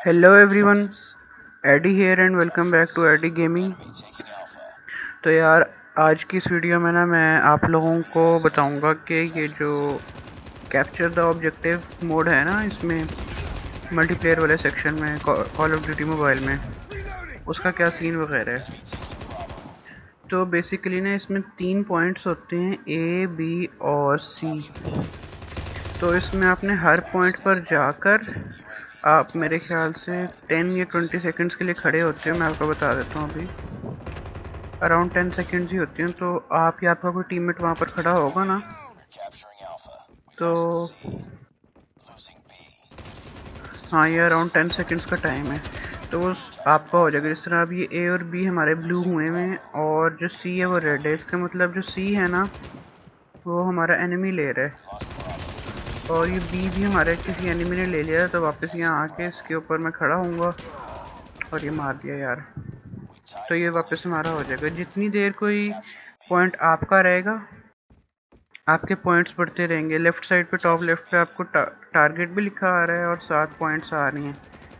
Hello everyone, AD here and welcome back to AD gaming. तो यार आज की इस वीडियो में ना मैं आप लोगों को बताऊंगा कि ये जो कैप्चर द ऑब्जेक्टिव मोड है ना, इसमें मल्टीप्लेयर वाले सेक्शन में कॉल ऑफ ड्यूटी मोबाइल में उसका क्या सीन वगैरह है। तो बेसिकली ना इसमें 3 पॉइंट्स होते हैं, ए बी और सी। तो इसमें आपने हर पॉइंट पर जाकर आप मेरे ख्याल से 10 या 20 सेकंड्स के लिए खड़े होते हो। मैं आपको बता देता हूँ, अभी अराउंड 10 सेकंड्स ही होती हैं। तो आप या आपका कोई टीममेट वहाँ पर खड़ा होगा ना, तो हाँ, ये अराउंड 10 सेकंड्स का टाइम है। तो वो आपका हो जाएगा। जिस तरह अब ये ए और बी हमारे ब्लू हुए हैं और जो सी है वो रेड है। इसका मतलब जो सी है ना वो हमारा एनिमी ले रहा है, और ये बी भी हमारे किसी एनिमी ने ले लिया है। तो वापस यहाँ आके इसके ऊपर मैं खड़ा हूँगा और ये मार दिया यार। तो ये वापस हमारा हो जाएगा। जितनी देर कोई पॉइंट आपका रहेगा आपके पॉइंट्स बढ़ते रहेंगे। लेफ्ट साइड पे, टॉप लेफ्ट पे आपको टारगेट भी लिखा आ रहा है और 7 पॉइंट्स आ रही हैं।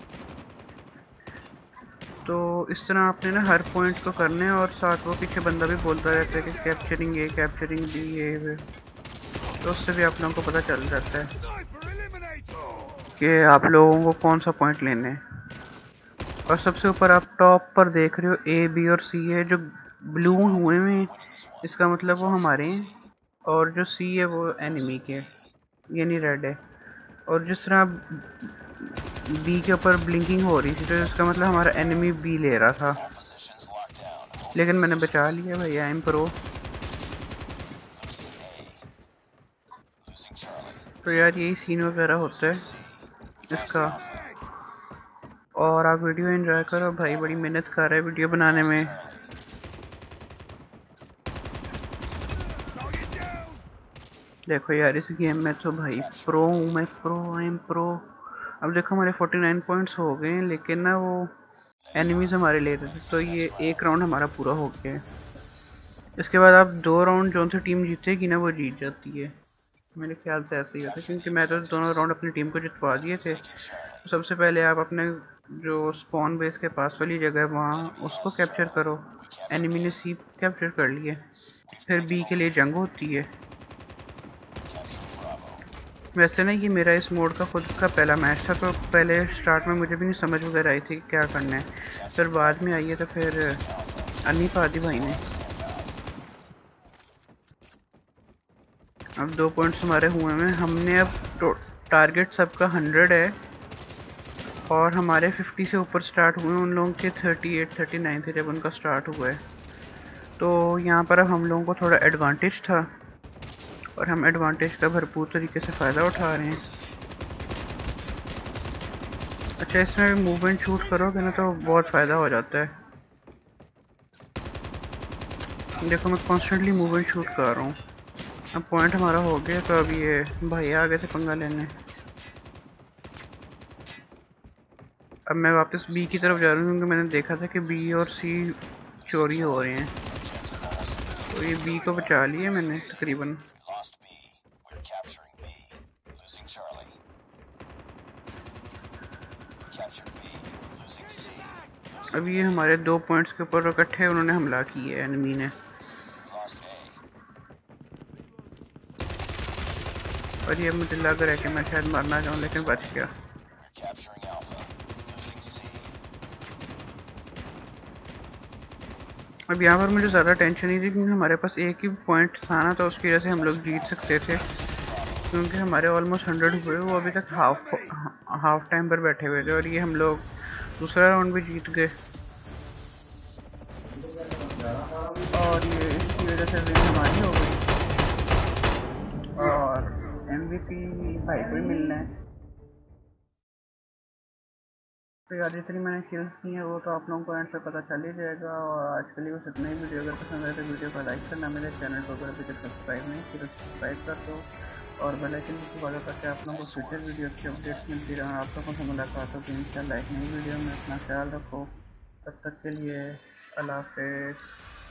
तो इस तरह आपने ना हर पॉइंट को करना है, और साथ वो पीछे बंदा भी बोलता रहता है कि कैप्चरिंग ए, कैप्चरिंग बी, ये। तो उससे भी आप लोगों को पता चल जाता है कि आप लोगों को कौन सा पॉइंट लेने हैं। और सबसे ऊपर आप टॉप पर देख रहे हो ए बी और सी है। जो ब्लू हुए हैं इसका मतलब वो हमारे हैं, और जो सी है वो एनिमी के, यानी रेड है। और जिस तरह बी के ऊपर ब्लिंकिंग हो रही थी तो इसका मतलब हमारा एनिमी बी ले रहा था, लेकिन मैंने बचा लिया भाई। I am pro. तो यार यही सीन वगैरह होता है इसका। और आप वीडियो एंजॉय करो भाई, बड़ी मेहनत कर रहे हैं वीडियो बनाने में। देखो यार इस गेम में तो भाई प्रो हूँ मैं, प्रो, आई एम प्रो। अब देखो हमारे 49 पॉइंट्स हो गए हैं, लेकिन ना वो एनिमीज हमारे ले रहे थे। तो ये एक राउंड हमारा पूरा हो गया है। इसके बाद आप 2 राउंड जो सी टीम जीतेगी ना वो जीत जाती है। मेरे ख्याल से ऐसे ही होता है, क्योंकि मैं तो दोनों राउंड अपनी टीम को जितवा दिए थे। तो सबसे पहले आप अपने जो स्पॉन बेस के पास वाली जगह है वहाँ उसको कैप्चर करो। एनिमी ने सी कैप्चर कर लिए, फिर बी के लिए जंग होती है। वैसे ना ये मेरा इस मोड का खुद का पहला मैच था, तो पहले स्टार्ट में मुझे भी नहीं समझ वगैरह आई थी कि क्या करना है। फिर बाद में आई है तो फिर अन्नी पा दी भाई ने। अब 2 पॉइंट्स हमारे हुए हैं। हमने अब टारगेट सबका 100 है, और हमारे 50 से ऊपर स्टार्ट हुए। उन लोगों के 38 39 थे जब उनका स्टार्ट हुआ है। तो यहाँ पर अब हम लोगों को थोड़ा एडवांटेज था, और हम एडवांटेज का भरपूर तरीके से फ़ायदा उठा रहे हैं। अच्छा, इसमें मूवमेंट शूट करोगे ना तो बहुत फ़ायदा हो जाता है। देखो मैं कॉन्स्टेंटली मूवमेंट शूट कर रहा हूँ। अब पॉइंट हमारा हो गया, तो अब ये भाई आगे से पंगा लेने। अब मैं वापस बी की तरफ जा रहा हूँ, क्योंकि मैंने देखा था कि बी और सी चोरी हो रहे हैं। तो ये बी को बचा लिया मैंने तकरीबन। अब ये हमारे 2 पॉइंट्स के ऊपर इकट्ठे उन्होंने हमला किया है एनिमी ने, और ये मुझे लग रहा है कि मैं शायद मरना चाहूँ, लेकिन बच गया। अब यहाँ पर मुझे ज़्यादा टेंशन नहीं थी, क्योंकि हमारे पास एक ही पॉइंट था ना, तो उसकी वजह से हम लोग जीत सकते थे। क्योंकि हमारे ऑलमोस्ट 100 हुए, वो अभी तक हाफ टाइम पर बैठे हुए थे, और ये हम लोग दूसरा राउंड भी जीत गए। और ये इसकी वजह से विन हमारी हो गई, और MVP भाई को ही मिलना है। तो यार जितनी मैंने किल्स की हैं वो तो आप लोगों को एंड पे पता चल ही जाएगा। और आज के लिए बस इतना ही। वीडियो अगर पसंद आए तो वीडियो को लाइक करना, मेरे चैनल को अगर अभी तक सब्सक्राइब नहीं किया तो सब्सक्राइब कर दो, और बेल आइकन को दबा दो, ताकि आप लोगों को फ्यूचर वीडियो की अपडेट्स मिलती रहा। आप लोगों से मुलाकात होगी इंशाल्लाह एक नई वीडियो में। अपना ख्याल रखो, तब तक के लिए अल्लाह हाफ़िज़।